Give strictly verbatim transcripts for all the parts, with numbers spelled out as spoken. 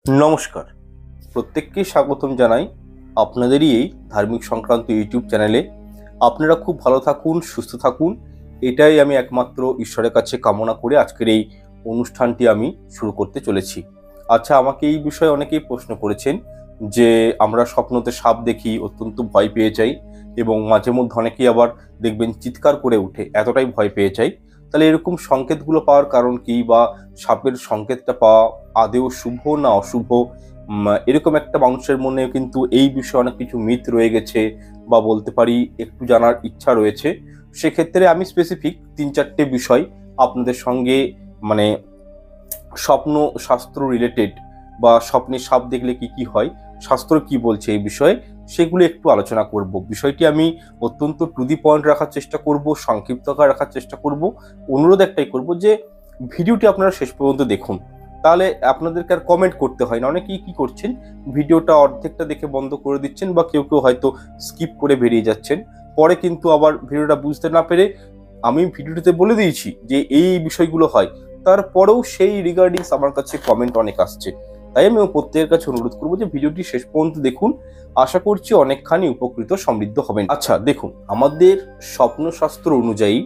নমস্কার, প্রত্যেককে স্বাগতম জানাই আপনাদেরই এই ধার্মিক সংক্রান্ত ইউটিউব চ্যানেলে। আপনারা খুব ভালো থাকুন, সুস্থ থাকুন, এটাই আমি একমাত্র ঈশ্বরের কাছে কামনা করে আজকের এই অনুষ্ঠানটি আমি শুরু করতে চলেছি। আচ্ছা, আমাকে এই বিষয়ে অনেকেই প্রশ্ন করেছেন যে আমরা স্বপ্নতে সাপ দেখি, অত্যন্ত ভয় পেয়ে যাই, এবং মাঝে মধ্যে অনেকেই আবার দেখবেন চিৎকার করে উঠে, এতটাই ভয় পেয়ে যাই। তাহলে এরকম সংকেতগুলো পাওয়ার কারণ কি, বা সাপের সংকেতটা পাওয়া আদৌ শুভ না অশুভ? এরকম একটা মানুষের মনে কিন্তু এই বিষয়ে অনেক কিছু মিথ রয়ে গেছে, বা বলতে পারি একটু জানার ইচ্ছা রয়েছে। সেক্ষেত্রে আমি স্পেসিফিক তিন চারটে বিষয় আপনাদের সঙ্গে, মানে স্বপ্ন শাস্ত্র রিলেটেড, বা স্বপ্নে সাপ দেখলে কি কি হয়, শাস্ত্র কি বলছে এই বিষয়ে, সেগুলো একটু আলোচনা করব। বিষয়টি আমি অত্যন্ত টু দি পয়েন্ট রাখার চেষ্টা করব, সংক্ষিপ্ত আকারে রাখার চেষ্টা করব। অনুরোধ একটাই করব যে ভিডিওটি আপনারা শেষ পর্যন্ত দেখুন, তাহলে আপনাদেরকে আর কমেন্ট করতে হয় না। অনেকেই কি করছেন, ভিডিওটা অর্ধেকটা দেখে বন্ধ করে দিচ্ছেন, বা কেউ কেউ হয়তো স্কিপ করে বেরিয়ে যাচ্ছেন, পরে কিন্তু আবার ভিডিওটা বুঝতে না পেরে, আমি ভিডিওটিতে বলে দিয়েছি যে এই বিষয়গুলো হয়, তারপরেও সেই রিগার্ডিংস আমার কাছে কমেন্ট অনেক আসছে। তাই আমি প্রত্যেকের কাছে অনুরোধ করবো যে ভিডিওটি শেষ পর্যন্ত দেখুন, আশা করছি অনেকখানি উপকৃত সমৃদ্ধ হবেন। আচ্ছা দেখুন, আমাদের স্বপ্নশাস্ত্র অনুযায়ী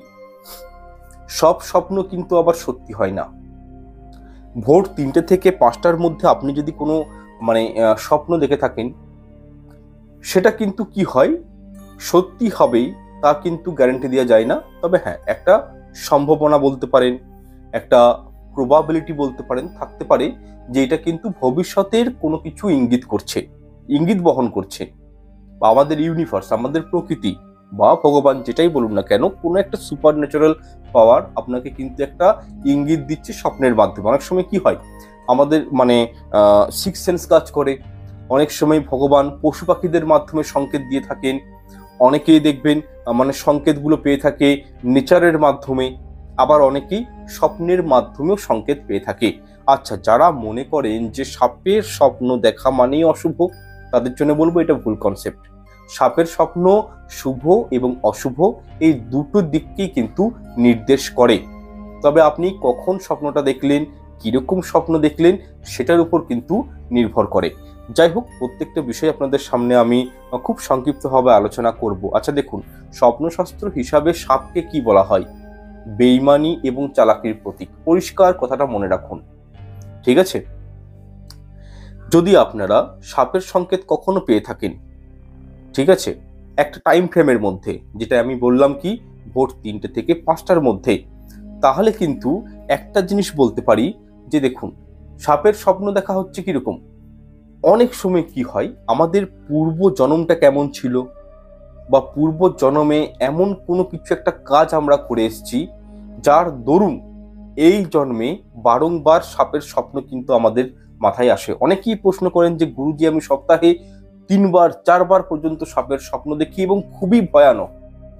সব স্বপ্ন কিন্তু আবার সত্যি হয় না। ভোর তিনটে থেকে পাঁচটার মধ্যে আপনি যদি কোনো মানে স্বপ্ন দেখে থাকেন, সেটা কিন্তু কি হয়, সত্যি হবেই তা কিন্তু গ্যারান্টি দেওয়া যায় না। তবে হ্যাঁ, একটা সম্ভাবনা বলতে পারেন, একটা প্রবাবিলিটি বলতে পারেন, থাকতে পারে যে এটা কিন্তু ভবিষ্যতের কোনো কিছু ইঙ্গিত করছে, ইঙ্গিত বহন করছে। বা আমাদের ইউনিভার্স, আমাদের প্রকৃতি বা ভগবান যেটাই বলুন না কেন, কোনো একটা সুপার ন্যাচারাল পাওয়ার আপনাকে কিন্তু একটা ইঙ্গিত দিচ্ছে স্বপ্নের মাধ্যমে। অনেক সময় কি হয়, আমাদের মানে সিক্স সেন্স কাজ করে। অনেক সময় ভগবান পশু পাখিদের মাধ্যমে সংকেত দিয়ে থাকেন। অনেকেই দেখবেন মানে সংকেতগুলো পেয়ে থাকে নেচারের মাধ্যমে, আবার অনেকেই স্বপ্নের মাধ্যমেও সংকেত পেয়ে থাকে। আচ্ছা, যারা মনে করেন যে সাপের স্বপ্ন দেখা মানেই অশুভ, তাদের জন্য বলবো এটা ভুল কনসেপ্ট। সাপের স্বপ্ন শুভ এবং অশুভ এই দুটো দিককেই কিন্তু নির্দেশ করে। তবে আপনি কখন স্বপ্নটা দেখলেন, কিরকম স্বপ্ন দেখলেন, সেটার উপর কিন্তু নির্ভর করে। যাই হোক, প্রত্যেকটা বিষয় আপনাদের সামনে আমি খুব সংক্ষিপ্তভাবে আলোচনা করব। আচ্ছা দেখুন, স্বপ্নশাস্ত্র হিসাবে সাপকে কি বলা হয়? বেইমানি এবং চালাকির প্রতীক। পরিষ্কার কথাটা মনে রাখুন, ঠিক আছে? যদি আপনারা সাপের সংকেত কখনো পেয়ে থাকেন, ঠিক আছে, একটা টাইম ফ্রেমের মধ্যে, যেটা আমি বললাম কি ভোর তিনটে থেকে পাঁচটার মধ্যে, তাহলে কিন্তু একটা জিনিস বলতে পারি যে দেখুন, সাপের স্বপ্ন দেখা হচ্ছে কিরকম, অনেক সময় কি হয়, আমাদের পূর্ব জন্মটা কেমন ছিল, বা পূর্ব জন্মে এমন কোনো কিছু একটা কাজ আমরা করে এসেছি, যার দরুন এই জন্মে বারংবার সাপের স্বপ্ন কিন্তু আমাদের মাথায় আসে। অনেকেই প্রশ্ন করেন যে গুরুজি, আমি সপ্তাহে তিনবার চারবার পর্যন্ত সাপের স্বপ্ন দেখি এবং খুবই ভয়ানক,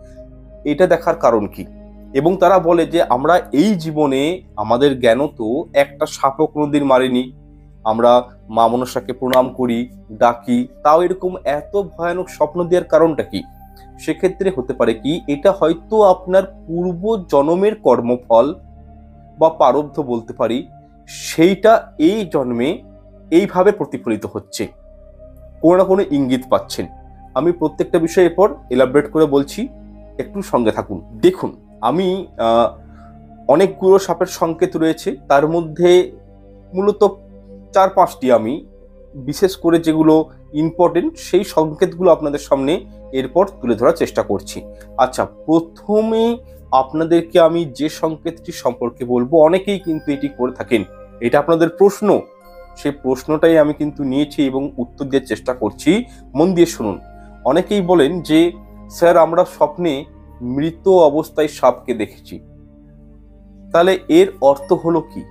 এটা দেখার কারণ কি? এবং তারা বলে যে আমরা এই জীবনে আমাদের জ্ঞান তো একটা সাপও কোনোদিন মারিনি, আমরা মা মনসাকে প্রণাম করি, ডাকি, তাও এরকম এত ভয়ানক স্বপ্ন দেওয়ার কারণটা কি? সেক্ষেত্রে হতে পারে কি, এটা হয়তো আপনার পূর্ব জন্মের কর্মফল বা প্রারব্ধ বলতে পারি, সেইটা এই জন্মে এইভাবে প্রতিফলিত হচ্ছে, কোনো না কোনো ইঙ্গিত পাচ্ছেন। আমি প্রত্যেকটা বিষয়ের পর এলাবরেট করে বলছি, একটু সঙ্গে থাকুন। দেখুন, আমি অনেকগুলো সাপের সংকেত রয়েছে, তার মধ্যে মূলত চার পাঁচটি আমি বিশেষ করে যেগুলো ইম্পর্টেন্ট সেই সংকেতগুলো আপনাদের সামনে এরপর তুলে ধরার চেষ্টা করছি। আচ্ছা, প্রথমে আপনাদেরকে আমি যে সংকেতটি সম্পর্কে বলবো, অনেকেই কিন্তু এটি করে থাকেন, এটা আপনাদের প্রশ্ন, সেই প্রশ্নটাই আমি কিন্তু নিয়েছি এবং উত্তর দেওয়ার চেষ্টা করছি। মন দিয়ে শুনুন। অনেকেই বলেন যে স্যার, আমরা স্বপ্নে মৃত অবস্থায় সাপকে দেখেছি। তাহলে এর অর্থ হলো কি?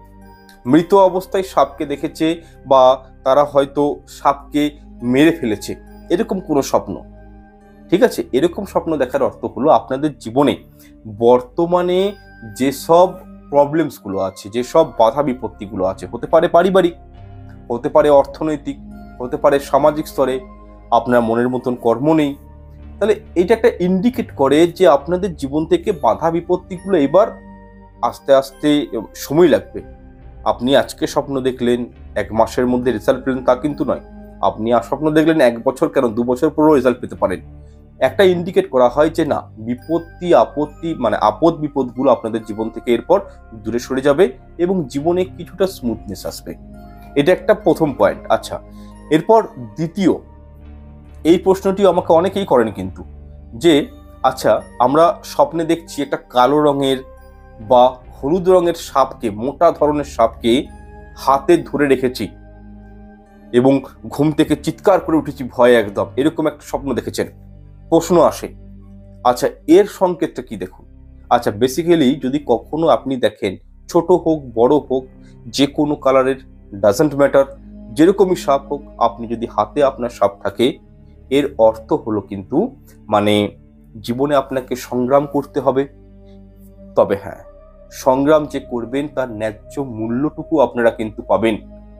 মৃত অবস্থায় সাপকে দেখেছে, বা তারা হয়তো সাপকে মেরে ফেলেছে, এরকম কোনো স্বপ্ন, ঠিক আছে? এরকম স্বপ্ন দেখার অর্থ হলো আপনাদের জীবনে বর্তমানে যেসব প্রবলেমসগুলো আছে, যেসব বাধা বিপত্তিগুলো আছে, হতে পারে পারিবারিক, হতে পারে অর্থনৈতিক, হতে পারে সামাজিক স্তরে আপনার মনের মতন কর্ম নেই, তাহলে এটা একটা ইন্ডিকেট করে যে আপনাদের জীবন থেকে বাধা বিপত্তিগুলো এবার আস্তে আস্তে সময় লাগবে, আপনি আজকে স্বপ্ন দেখলেন, এক মাসের মধ্যে রেজাল্ট পেলেন তা কিন্তু নয়। আপনি আর স্বপ্ন দেখলেন এক বছর কেন, দু বছর পরেও রেজাল্ট পেতে পারেন। একটা ইন্ডিকেট করা হয় যে না, বিপত্তি আপত্তি মানে আপদ বিপদগুলো আপনাদের জীবন থেকে এরপর দূরে সরে যাবে এবং জীবনে কিছুটা স্মুথনেস আসবে। এটা একটা প্রথম পয়েন্ট। আচ্ছা, এরপর দ্বিতীয়, এই প্রশ্নটি আমাকে অনেকেই করেন কিন্তু, যে আচ্ছা আমরা স্বপ্নে দেখছি একটা কালো রঙের বা হলুদ রঙের সাপকে, মোটা ধরনের সাপকে হাতে ধরে রেখেছি এবং ঘুম থেকে চিৎকার করে উঠেছি ভয়ে একদম, এরকম একটা স্বপ্ন দেখেছেন। প্রশ্ন আসে, আচ্ছা এর সংকেতটা কি? দেখুন, আচ্ছা বেসিক্যালি যদি কখনো আপনি দেখেন, ছোট হোক বড় হোক, যে কোনো কালারের, ডাজন্ট ম্যাটার, যেরকমই সাপ হোক, আপনি যদি হাতে আপনার সাপ থাকে, এর অর্থ হলো কিন্তু মানে জীবনে আপনাকে সংগ্রাম করতে হবে। তবে হ্যাঁ, সংগ্রাম যে করবেন তার ন্যায্য মূল্যটুকু আপনারা কিন্তু পাবেন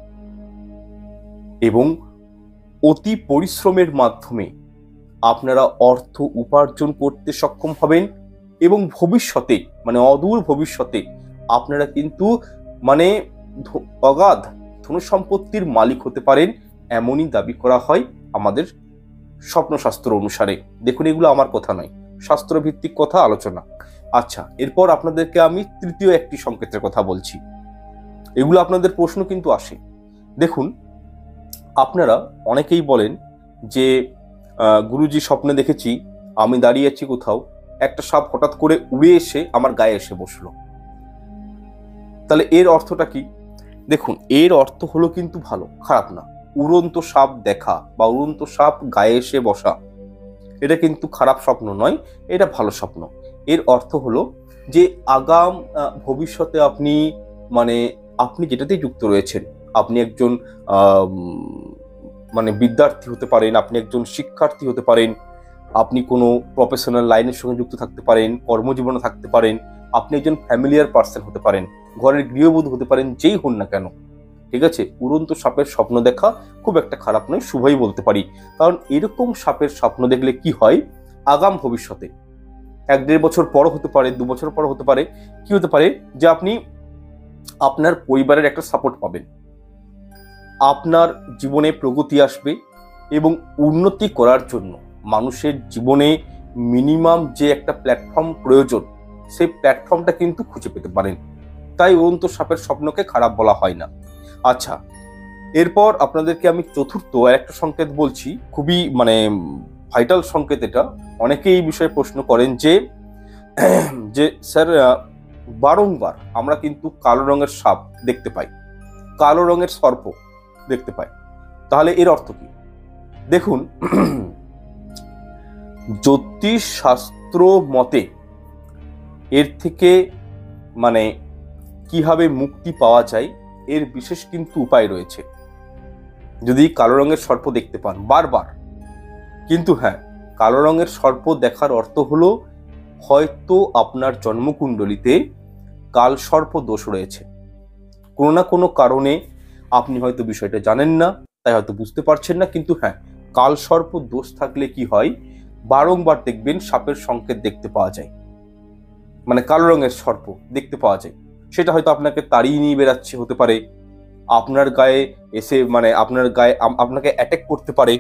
এবং অতি পরিশ্রমের মাধ্যমে আপনারা অর্থ উপার্জন করতে সক্ষম হবেন এবং ভবিষ্যতে মানে অদূর ভবিষ্যতে আপনারা কিন্তু মানে অগাধ ধন সম্পত্তির মালিক হতে পারেন, এমনই দাবি করা হয় আমাদের স্বপ্নশাস্ত্র অনুসারে। দেখুন, এগুলো আমার কথা নয়, শাস্ত্রভিত্তিক কথা আলোচনা। আচ্ছা, এরপর আপনাদেরকে আমি তৃতীয় একটি সংকেতের কথা বলছি। এগুলো আপনাদের প্রশ্ন কিন্তু আসে। দেখুন, আপনারা অনেকেই বলেন যে গুরুজি স্বপ্নে দেখেছি আমি দাঁড়িয়ে আছি কোথাও, একটা সাপ হঠাৎ করে উড়ে এসে আমার গায়ে এসে বসলো। তাহলে এর অর্থটা কি? দেখুন, এর অর্থ হলো কিন্তু ভালো, খারাপ না। উড়ন্ত সাপ দেখা বা উড়ন্ত সাপ গায়ে এসে বসা, এটা কিন্তু খারাপ স্বপ্ন নয়, এটা ভালো স্বপ্ন। এর অর্থ হলো যে আগাম ভবিষ্যতে আপনি মানে আপনি যেটাতেই যুক্ত রয়েছেন, আপনি একজন মানে বিদ্যার্থী হতে পারেন, আপনি একজন শিক্ষার্থী হতে পারেন, আপনি কোনো প্রফেশনাল লাইনের সঙ্গে যুক্ত থাকতে পারেন, কর্মজীবনে থাকতে পারেন, আপনি একজন ফ্যামিলিয়ার পার্সন হতে পারেন, ঘরের গৃহবধূ হতে পারেন, যেই হন না কেন, ঠিক আছে, উড়ন্ত সাপের স্বপ্ন দেখা খুব একটা খারাপ নয়, শুভই বলতে পারি। কারণ এরকম সাপের স্বপ্ন দেখলে কি হয়, আগাম ভবিষ্যতে এক দেড় বছর পর হতে পারে, দু বছর পর হতে পারে, কি হতে পারে যে আপনি আপনার পরিবারের একটা সাপোর্ট পাবেন, আপনার জীবনে প্রগতি আসবে এবং উন্নতি করার জন্য মানুষের জীবনে মিনিমাম যে একটা প্ল্যাটফর্ম প্রয়োজন, সেই প্ল্যাটফর্মটা কিন্তু খুঁজে পেতে পারেন। তাই উড়ন্ত সাপের স্বপ্নকে খারাপ বলা হয় না। আচ্ছা, এরপর আপনাদেরকে আমি চতুর্থ আর একটা সংকেত বলছি, খুবই মানে ভাইটাল সংকেত এটা। অনেকেই এই বিষয়ে প্রশ্ন করেন যে যে স্যার বারংবার আমরা কিন্তু কালো রঙের সাপ দেখতে পাই, কালো রঙের সর্প দেখতে পাই, তাহলে এর অর্থ কি? দেখুন, জ্যোতিষ শাস্ত্র মতে এর থেকে মানে কিভাবে মুক্তি পাওয়া যায় এর বিশেষ কিন্তু উপায় রয়েছে যদি কালো রঙের সর্প দেখতে পান বারবার। কিন্তু হ্যাঁ, কালো রঙের সর্প দেখার অর্থ হলো হয়তো আপনার জন্মকুণ্ডলিতে কাল সর্প দোষ রয়েছে, কোনো না কোনো কারণে আপনি হয়তো বিষয়টা জানেন না, তাই হয়তো বুঝতে পারছেন না। কিন্তু হ্যাঁ, কাল সর্প দোষ থাকলে কি হয়, বারংবার দেখবেন সাপের সংকেত দেখতে পাওয়া যায়, মানে কালো রঙের সর্প দেখতে পাওয়া যায়। সেটা হয়তো আপনাকে তাড়িয়ে নিয়ে বেড়াচ্ছে হতে পারে, আপনার গায়ে এসে মানে আপনার গায়ে আপনাকে অ্যাটাক করতে পারে,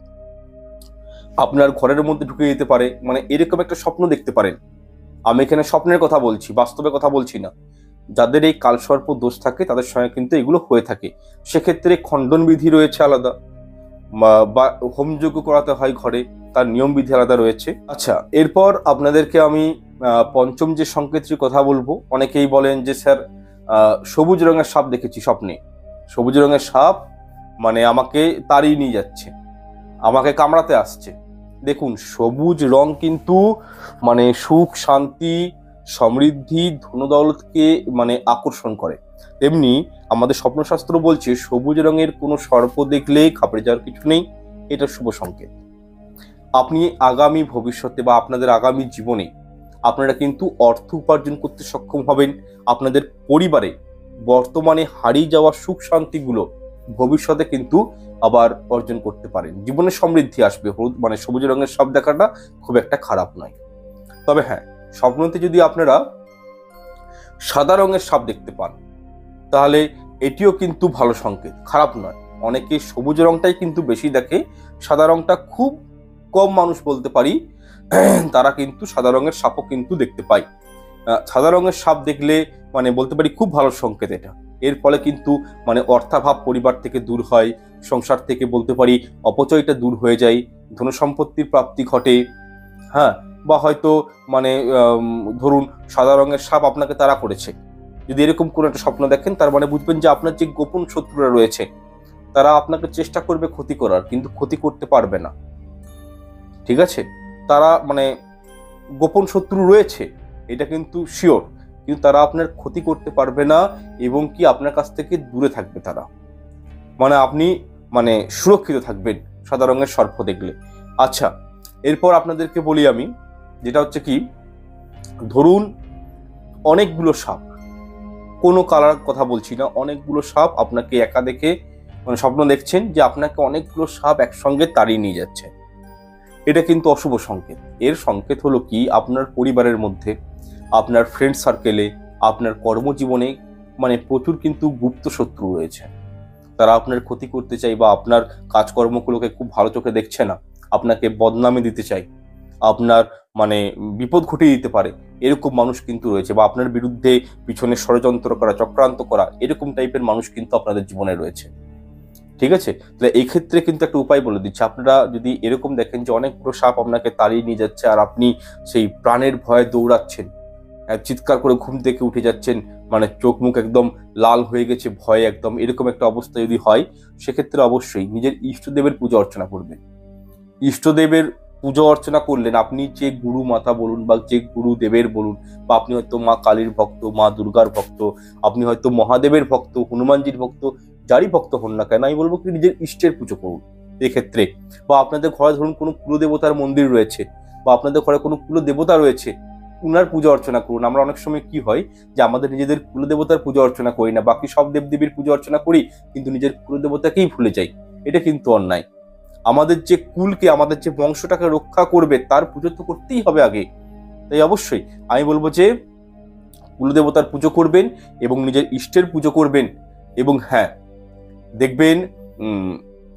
আপনার ঘরের মধ্যে ঢুকে যেতে পারে, মানে এরকম একটা স্বপ্ন দেখতে পারেন। আমি এখানে স্বপ্নের কথা বলছি, বাস্তবে কথা বলছি না। যাদের এই কালসর্প দোষ থাকে তাদের সঙ্গে কিন্তু এগুলো হয়ে থাকে। সেক্ষেত্রে খণ্ডন বিধি রয়েছে আলাদা, বা হোমযজ্ঞ করাতে হয় ঘরে, তার নিয়ম বিধি আলাদা রয়েছে। আচ্ছা, এরপর আপনাদেরকে আমি পঞ্চম যে সংকেতটির কথা বলবো। অনেকেই বলেন যে স্যার সবুজ রঙের সাপ দেখেছি স্বপ্নে, সবুজ রঙের সাপ মানে আমাকে তাড়িয়ে নিয়ে যাচ্ছে, আমাকে কামড়াতে আসছে। দেখুন, সবুজ রং কিন্তু মানে সুখ, শান্তি, সমৃদ্ধি, ধনদৌলতকে মানে আকর্ষণ করে। তেমনি আমাদের স্বপ্নশাস্ত্র বলছে সবুজ রঙের কোনো সর্প দেখলে ঘাবড়ে যাওয়ার কিছু নেই, এটা শুভ সংকেত। আপনি আগামী ভবিষ্যতে বা আপনাদের আগামী জীবনে আপনারা কিন্তু অর্থ উপার্জন করতে সক্ষম হবেন। আপনাদের পরিবারে বর্তমানে হারিয়ে যাওয়া সুখ শান্তিগুলো ভবিষ্যতে কিন্তু আবার অর্জন করতে পারেন, জীবনে সমৃদ্ধি আসবে। হলুদ মানে সবুজ রঙের সাপ দেখাটা খুব একটা খারাপ নয়। তবে হ্যাঁ, স্বপ্নতে যদি আপনারা সাদা রঙের সাপ দেখতে পান তাহলে এটিও কিন্তু ভালো সংকেত, খারাপ নয়। অনেকে সবুজ রংটাই কিন্তু বেশি দেখে, সাদা রংটা খুব কম মানুষ বলতে পারি তারা কিন্তু সাদা রঙের সাপও কিন্তু দেখতে পায়। সাদা রঙের সাপ দেখলে মানে বলতে পারি খুব ভালো সংকেত এটা। এর ফলে কিন্তু মানে অর্থাভাব পরিবার থেকে দূর হয়, সংসার থেকে বলতে পারি অপচয়টা দূর হয়ে যায়, ধনসম্পত্তির প্রাপ্তি ঘটে। হ্যাঁ, বা হয়তো মানে ধরুন সাদা রঙের সাপ আপনাকে তাড়া করেছে, যদি এরকম কোনো একটা স্বপ্ন দেখেন তার মানে বুঝবেন যে আপনার যে গোপন শত্রুরা রয়েছে তারা আপনাকে চেষ্টা করবে ক্ষতি করার, কিন্তু ক্ষতি করতে পারবে না। ঠিক আছে, তারা মানে গোপন শত্রু রয়েছে এটা কিন্তু শিওর, কিন্তু তারা আপনার ক্ষতি করতে পারবে না এবং কি আপনার কাছ থেকে দূরে থাকবে তারা। মানে আপনি মানে সুরক্ষিত থাকবেন সাদা রঙের সর্প দেখলে। আচ্ছা, এরপর আপনাদেরকে বলি আমি, যেটা হচ্ছে কি, ধরুন অনেকগুলো সাপ, কোনো কালার কথা বলছি না, অনেকগুলো সাপ আপনাকে একা দেখে মানে স্বপ্ন দেখছেন যে আপনাকে অনেকগুলো সাপ একসঙ্গে তাড়িয়ে নিয়ে যাচ্ছে, এটা কিন্তু অশুভ সংকেত। এর সংকেত হলো কি, আপনার পরিবারের মধ্যে, আপনার ফ্রেন্ড সার্কেলে, আপনার কর্মজীবনে মানে প্রচুর কিন্তু গুপ্ত শত্রু রয়েছে। তারা আপনার ক্ষতি করতে চাই বা আপনার কাজকর্মগুলোকে খুব ভালো চোখে দেখছে না, আপনাকে বদনামে দিতে চাই, আপনার মানে বিপদ ঘটিয়ে দিতে পারে, এরকম মানুষ কিন্তু রয়েছে। বা আপনার বিরুদ্ধে পিছনে ষড়যন্ত্র করা, চক্রান্ত করা, এরকম টাইপের মানুষ কিন্তু আপনাদের জীবনে রয়েছে। ঠিক আছে, তাহলে এই ক্ষেত্রে কিন্তু একটা উপায় বলে দিচ্ছি। আপনারা যদি এরকম দেখেন যে অনেকগুলো সাপ আপনাকে তাড়িয়ে নিয়ে যাচ্ছে আর আপনি সেই প্রাণের ভয়ে দৌড়াচ্ছেন, চিৎকার করে ঘুম থেকে উঠে যাচ্ছেন, মানে চোখ মুখ একদম লাল হয়ে গেছে ভয়ে একদম, এরকম একটা অবস্থা যদি হয়, সেক্ষেত্রে অবশ্যই নিজের ইষ্টদেবের পুজো অর্চনা করবেন। ইষ্টদেবের পুজো অর্চনা করলেন, আপনি যে গুরু মাতা বলুন বা যে গুরু দেবের বলুন, বা আপনি হয়তো মা কালীর ভক্ত, মা দুর্গার ভক্ত, আপনি হয়তো মহাদেবের ভক্ত, হনুমানজির ভক্ত, যারই ভক্ত হন না কেন, আমি বলবো কি নিজের ইষ্টের পুজো করুন এক্ষেত্রে। বা আপনাদের ঘরে ধরুন কোনো কুলদেবতার মন্দির রয়েছে, বা আপনাদের ঘরে কোনো কুলদেবতা রয়েছে, উনার পূজা অর্চনা করুন। আমরা অনেক সময় কি হয় যে আমাদের নিজেদের কুলদেবতার পূজা অর্চনা করি না, বাকি সব দেবদেবীর পূজা অর্চনা করি, কিন্তু নিজের কুলদেবতাকেই ভুলে যাই, এটা কিন্তু অন্যায়। আমাদের যে কুলকে, আমাদের যে বংশটাকে রক্ষা করবে তার পুজো তো করতেই হবে আগে। তাই অবশ্যই আমি বলবো যে কুলদেবতার পুজো করবেন এবং নিজের ইষ্টের পুজো করবেন। এবং হ্যাঁ দেখবেন উম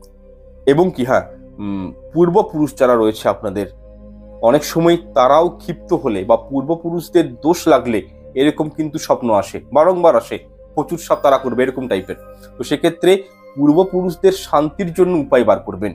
এবং কি হ্যাঁ পূর্বপুরুষ যারা রয়েছে আপনাদের, অনেক সময় তারাও ক্ষিপ্ত হলে বা পূর্বপুরুষদের দোষ লাগলে এরকম কিন্তু স্বপ্ন আসে, বারংবার আসে, প্রচুর সাপ তারা করবে এরকম টাইপের। তো সেক্ষেত্রে পূর্বপুরুষদের শান্তির জন্য উপায় বার করবেন,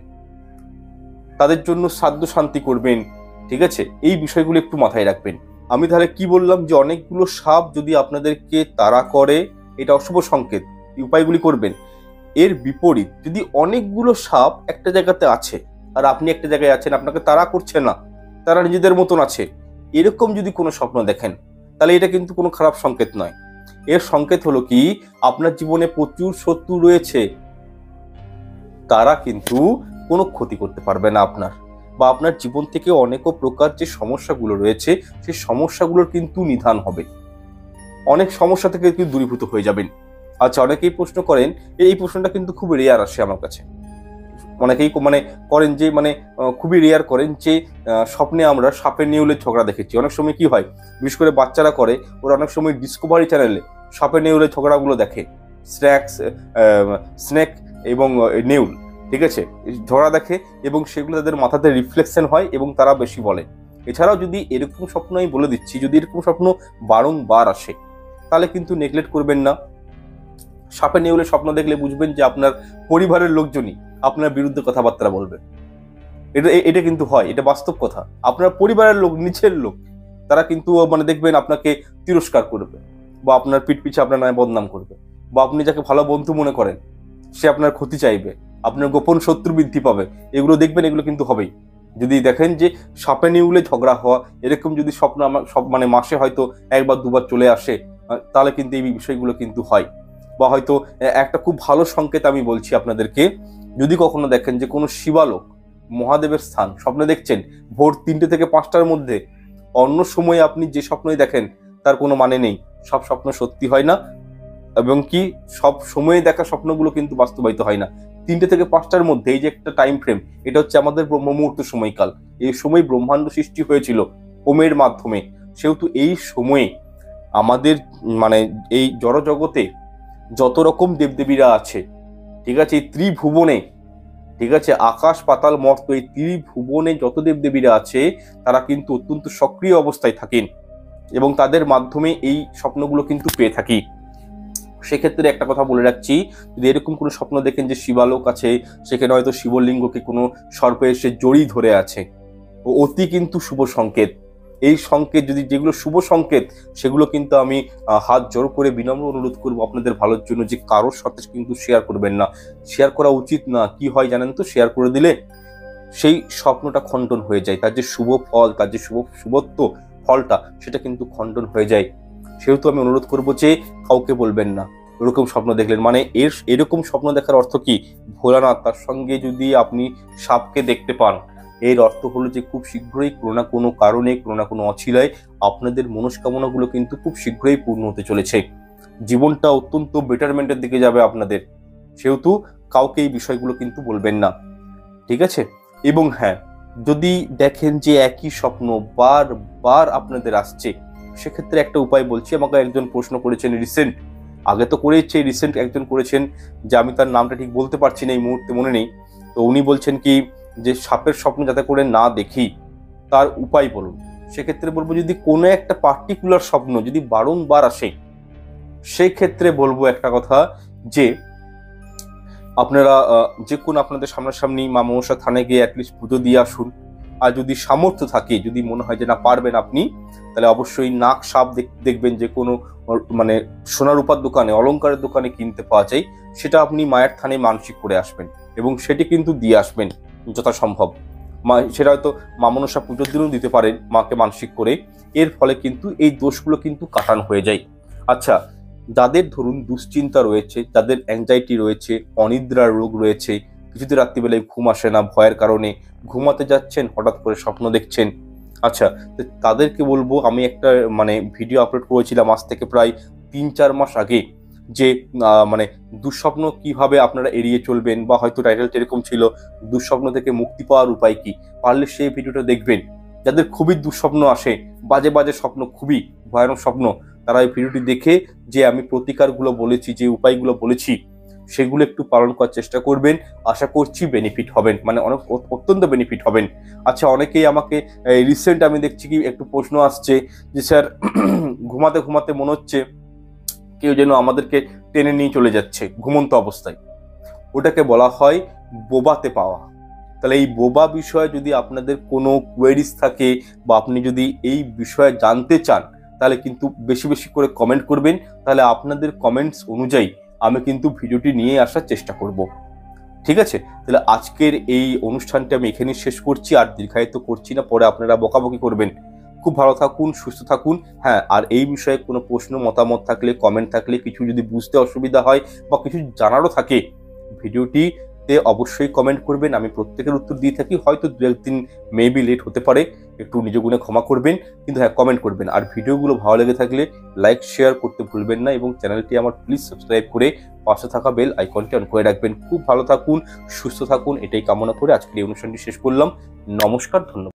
তাদের জন্য সাধ্য শান্তি করবেন। ঠিক আছে, এই বিষয়গুলো একটু মাথায় রাখবেন। আমি তাহলে কি বললাম যে অনেকগুলো সাপ যদি আপনাদেরকে তাড়া করে, এটা অশুভ সংকেত, এই উপায়গুলি করবেন। এর বিপরীত যদি অনেকগুলো সাপ একটা জায়গাতে আছে আর আপনি একটা জায়গায় আছেন, আপনাকে তাড়া করছে না, তারা নিজেদের মতন আছে, এরকম যদি কোনো স্বপ্ন দেখেন, তাহলে এটা কিন্তু কোনো খারাপ সংকেত নয়। এর সংকেত হলো কি, আপনার জীবনে প্রচুর শত্রু রয়েছে, তারা কিন্তু কোনো ক্ষতি করতে পারবে না আপনার, বা আপনার জীবন থেকে অনেক প্রকার যে সমস্যাগুলো রয়েছে সেই সমস্যাগুলোর কিন্তু নিধান হবে, অনেক সমস্যা থেকে কিন্তু দূরীভূত হয়ে যাবেন। আচ্ছা, অনেকেই প্রশ্ন করেন, এই প্রশ্নটা কিন্তু খুব রেয়ার আসে আমার কাছে, অনেকেই মানে করেন যে মানে খুবই রেয়ার করেন যে স্বপ্নে আমরা সাপের নেউলের ঝগড়া দেখেছি। অনেক সময় কি হয়, বিশেষ করে বাচ্চারা করে, ওরা অনেক সময় ডিসকভারি চ্যানেলে সাপের নেউলের ঝগড়াগুলো দেখে, স্ন্যাক্স স্নেক এবং নেউল, ঠিক আছে, ঝগড়া দেখে এবং সেগুলো তাদের মাথাতে রিফ্লেকশন হয় এবং তারা বেশি বলে। এছাড়াও যদি এরকম স্বপ্ন আমি বলে দিচ্ছি, যদি এরকম স্বপ্ন বারংবার আসে তাহলে কিন্তু নেগলেক্ট করবেন না। সাপের নেউলের স্বপ্ন দেখলে বুঝবেন যে আপনার পরিবারের লোকজনই আপনার বিরুদ্ধে কথাবার্তা বলবে, এটা এটা কিন্তু হয়, এটা বাস্তব কথা। আপনার পরিবারের লোক, নিচের লোক, তারা কিন্তু মানে দেখবেন আপনাকে তিরস্কার করবে বা আপনার পিঠ পিছে আপনার নামে বদনাম করবে, বা আপনি যাকে ভালো বন্ধু মনে করেন সে আপনার ক্ষতি চাইবে, আপনার গোপন শত্রু বৃদ্ধি পাবে, এগুলো দেখবেন, এগুলো কিন্তু হবেই। যদি দেখেন যে সাপে নেউলে ঝগড়া হওয়া এরকম যদি স্বপ্ন আমার সব মানে মাসে হয়তো একবার দুবার চলে আসে, তাহলে কিন্তু এই বিষয়গুলো কিন্তু হয়। বা হয়তো একটা খুব ভালো সংকেত আমি বলছি আপনাদেরকে, যদি কখনো দেখেন যে কোনো শিবালোক, মহাদেবের স্থান স্বপ্নে দেখছেন ভোর তিনটে থেকে পাঁচটার মধ্যে, অন্য সময়ে আপনি যে স্বপ্নই দেখেন তার কোনো মানে নেই, সব স্বপ্ন সত্যি হয় না, এবং কি সব সময়ে দেখা স্বপ্নগুলো কিন্তু বাস্তবায়িত হয় না। তিনটে থেকে পাঁচটার মধ্যে এই যে একটা টাইম ফ্রেম, এটা হচ্ছে আমাদের ব্রহ্ম মুহূর্ত সময়কাল। এই সময় ব্রহ্মাণ্ড সৃষ্টি হয়েছিল ওমের মাধ্যমে, সেহেতু এই সময়ে আমাদের মানে এই জড়জগতে যত রকম দেবদেবীরা আছে, ঠিক আছে, এই ত্রিভুবনে, ঠিক আছে, আকাশ পাতাল মর্ত, এই ত্রিভুবনে যত দেবদেবীরা আছে তারা কিন্তু অত্যন্ত সক্রিয় অবস্থায় থাকেন এবং তাদের মাধ্যমে এই স্বপ্নগুলো কিন্তু পেয়ে থাকি। সেক্ষেত্রে একটা কথা বলে রাখছি, যদি এরকম কোনো স্বপ্ন দেখেন যে শিবালোক আছে, সেখানে হয়তো শিবলিঙ্গকে কোনো সর্পে এসে জড়ি ধরে আছে, ও অতি কিন্তু শুভ সংকেত। এই সংকেত যদি, যেগুলো শুভ সংকেত, সেগুলো কিন্তু আমি হাত জোর করে বিনম্র অনুরোধ করবো আপনাদের ভালোর জন্য যে কারোর সাথে কিন্তু শেয়ার করবেন না, শেয়ার করা উচিত না। কি হয় জানেন তো, শেয়ার করে দিলে সেই স্বপ্নটা খণ্ডন হয়ে যায়, তার যে শুভ ফল, তার যে শুভ শুভত্ব ফলটা, সেটা কিন্তু খণ্ডন হয়ে যায়। সেহেতু আমি অনুরোধ করবো যে কাউকে বলবেন না এরকম স্বপ্ন দেখলেন। মানে এর এরকম স্বপ্ন দেখার অর্থ কি, ভোলানাথ তার সঙ্গে যদি আপনি সাপকে দেখতে পান, এর অর্থ হলো যে খুব শীঘ্রই কোনো না কোনো কারণে, কোনো না কোনো অছিলায় আপনাদের মনস্কামনাগুলো কিন্তু খুব শীঘ্রই পূর্ণ হতে চলেছে। জীবনটা অত্যন্ত বেটারমেন্টের দিকে যাবে আপনাদের। সেহেতু কাউকে এই বিষয়গুলো কিন্তু বলবেন না, ঠিক আছে। এবং হ্যাঁ, যদি দেখেন যে একই স্বপ্ন বারবার আপনাদের আসছে, সেক্ষেত্রে একটা উপায় বলছি। আমাকে একজন প্রশ্ন করেছেন রিসেন্ট, আগে তো করেছে, রিসেন্ট একজন করেছেন, যে আমি তার নামটা ঠিক বলতে পারছি না, এই মুহূর্তে মনে নেই। তো উনি বলছেন কি যে সাপের স্বপ্ন যাতে করে না দেখি, তার উপায় বলুন। সেক্ষেত্রে বলবো, যদি কোনো একটা পার্টিকুলার স্বপ্ন যদি বারংবার আসে, সেক্ষেত্রে বলবো একটা কথা, যে আপনারা যে কোনো আপনাদের সামনাসামনি মা মনসা থানায় গিয়ে অ্যাটলিস্ট পুজো দিয়ে আসুন। আর যদি সামর্থ্য থাকে, যদি মনে হয় যে না পারবেন আপনি, তাহলে অবশ্যই নাক সাপ দেখবেন যে কোনো মানে সোনা রূপার দোকানে, অলংকারের দোকানে কিনতে পাওয়া যায়, সেটা আপনি মায়ের থানে মানসিক করে আসবেন এবং সেটি কিন্তু দিয়ে আসবেন যথাসম্ভব। মা সেটা হয়তো মা মনসা পুজোর দিনও দিতে পারেন মাকে মানসিক করে। এর ফলে কিন্তু এই দোষগুলো কিন্তু কাটানো হয়ে যায়। আচ্ছা, যাদের ধরুন দুশ্চিন্তা রয়েছে, যাদের অ্যাংজাইটি রয়েছে, অনিদ্রার রোগ রয়েছে, কিছুতে রাত্রিবেলায় ঘুম আসে না, ভয়ের কারণে ঘুমাতে যাচ্ছেন হঠাৎ করে স্বপ্ন দেখছেন, আচ্ছা, তাদেরকে বলবো, আমি একটা মানে ভিডিও আপলোড করেছিলাম আজ থেকে প্রায় তিন চার মাস আগে, যে মানে দুঃস্বপ্ন কিভাবে আপনারা এড়িয়ে চলবেন, বা হয়তো টাইটেলটা এরকম ছিল, দুঃস্বপ্ন থেকে মুক্তি পাওয়ার উপায় কি। পারলে সেই ভিডিওটা দেখবেন। যাদের খুবই দুঃস্বপ্ন আসে, বাজে বাজে স্বপ্ন, খুবই ভয়ানক স্বপ্ন, তারা এই ভিডিওটি দেখে যে আমি প্রতিকারগুলো বলেছি, যে উপায়গুলো বলেছি, সেগুলো একটু পালন করার চেষ্টা করবেন। আশা করছি বেনিফিট হবেন, মানে অনেক অত্যন্ত বেনিফিট হবেন। আচ্ছা, অনেকেই আমাকে রিসেন্ট আমি দেখছি কি একটু প্রশ্ন আসছে যে স্যার ঘুমাতে ঘুমাতে মনে হচ্ছে কেউ যেন আমাদেরকে টেনে নিয়ে চলে যাচ্ছে ঘুমন্ত অবস্থায়, ওটাকে বলা হয় বোবাতে পাওয়া। তাহলে এই বোবা বিষয়ে যদি আপনাদের কোনো কোয়েরিজ থাকে, বা আপনি যদি এই বিষয়ে জানতে চান, তাহলে কিন্তু বেশি বেশি করে কমেন্ট করবেন। তাহলে আপনাদের কমেন্টস অনুযায়ী আমি কিন্তু ভিডিওটি নিয়ে আসার চেষ্টা করব, ঠিক আছে। তাহলে আজকের এই অনুষ্ঠানটা আমি এখানেই শেষ করছি, আর দীর্ঘায়িত করছি না, পরে আপনারা বকাবকি করবেন। খুব ভালো থাকুন, সুস্থ থাকুন। হ্যাঁ, আর এই বিষয়ে কোনো প্রশ্ন মতামত থাকলে, কমেন্ট থাকলে, কিছু যদি বুঝতে অসুবিধা হয় বা কিছু জানারও থাকে, ভিডিওটিতে অবশ্যই কমেন্ট করবেন। আমি প্রত্যেকের উত্তর দিয়ে থাকি, হয়তো দু একদিন মেবি লেট হতে পারে, একটু নিজ গুণে ক্ষমা করবেন, কিন্তু হ্যাঁ কমেন্ট করবেন। আর ভিডিওগুলো ভালো লেগে থাকলে লাইক শেয়ার করতে ভুলবেন না, এবং চ্যানেলটি আমার প্লিজ সাবস্ক্রাইব করে পাশে থাকা বেল আইকনটি অন করে রাখবেন। খুব ভালো থাকুন, সুস্থ থাকুন, এটাই কামনা করে আজকের এই অনুষ্ঠানটি শেষ করলাম। নমস্কার, ধন্যবাদ।